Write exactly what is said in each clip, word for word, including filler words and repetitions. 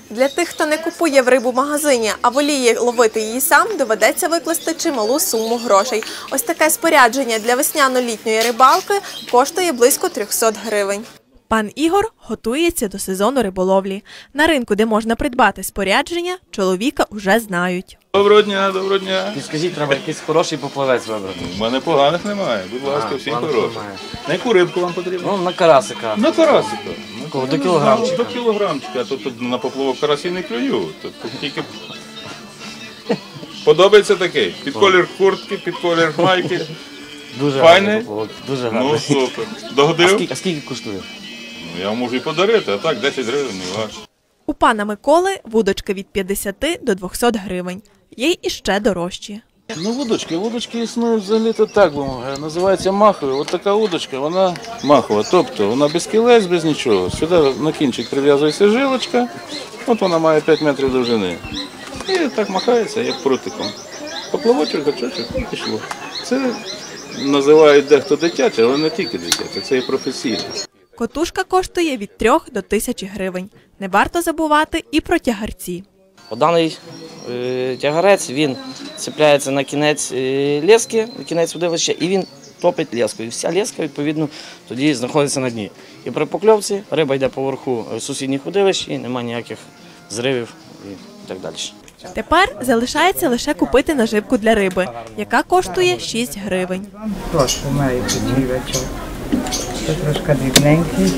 Для тих, хто не купує в рибу в магазині, а воліє ловити її сам, доведеться викласти чималу суму грошей. Ось таке спорядження для весняно-літньої рибалки коштує близько трьохсот гривень. Пан Ігор готується до сезону риболовлі. На ринку, де можна придбати спорядження, чоловіка вже знають. Доброго дня, доброго дня. Підскажіть, треба якийсь хороший поплавець вибрати. У мене поганих немає, будь ласка, всі хороші. На яку рибку вам потрібно? Ну, на карасика. На карасика. Кого, до кілограмчика? До кілограмчика, тут, тут на поплавок карасі не клюю, тут, тут тільки... Подобається такий, під колір куртки, під колір майки. Дуже файний? гарний. Дуже гарний. Ну, супер. Догодив? А скільки, а скільки коштує? Ну, я можу і подарити, а так десять гривень, не важко. У пана Миколи вудочки від п'ятдесяти до двохсот гривень. Є й іще дорожчі. Ну, вудочки. Вудочки існують взагалі-то так, називається махові. Ось така вудочка, вона махова, тобто вона без кілець, без нічого. Сюди на кінчик прив'язується жилочка, от вона має п'ять метрів довжини. І так махається, як прутиком. Поплавочок, гачочок, і пішло. Це називають дехто дитяче, але не тільки дитяче, це і професійне. Котушка коштує від трьох до тисячі гривень. Не варто забувати і про тягарці. Даний е, тягарець, він цепляється на кінець е, лески, на кінець удилища, і він топить леску. І вся леска, відповідно, тоді знаходиться на дні. І при покльовці риба йде поверху сусідніх удилищ і немає ніяких зривів і так далі. Тепер залишається лише купити наживку для риби, яка коштує шість гривень. Трошки маю підживачок. Це трошки дрібненький.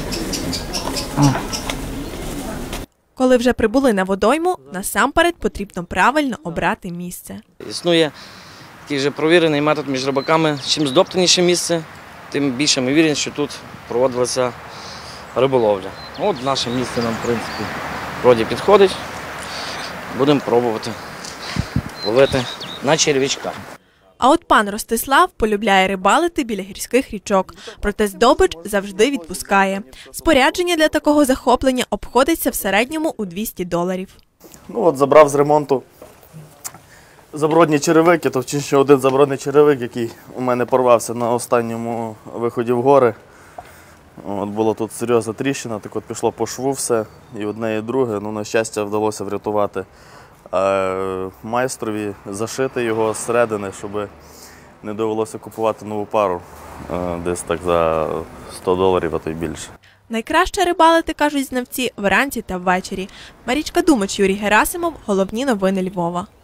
Коли вже прибули на водойму, насамперед потрібно правильно обрати місце. Існує такий же провірений метод між рибаками. Чим здоптаніше місце, тим більше ми віримо, що тут проводилася риболовля. От наше місце нам, в принципі, вроді підходить. Будемо пробувати ловити на черв'ячка. А от пан Ростислав полюбляє рибалити біля гірських річок, проте здобич завжди відпускає. Спорядження для такого захоплення обходиться в середньому у двісті доларів. Ну от забрав з ремонту забродні черевики, точніше один забродний черевик, який у мене порвався на останньому виході в гори. От було тут серйозна тріщина, так от пішло по шву все, і одне, і друге. Ну, на щастя, вдалося врятувати е, майстрові, зашити його зсередини, щоб не довелося купувати нову пару, е, десь так за сто доларів, а то й більше. Найкраще рибалити, кажуть знавці, вранці та ввечері. Марічка Думач, Юрій Герасимов. Головні новини Львова.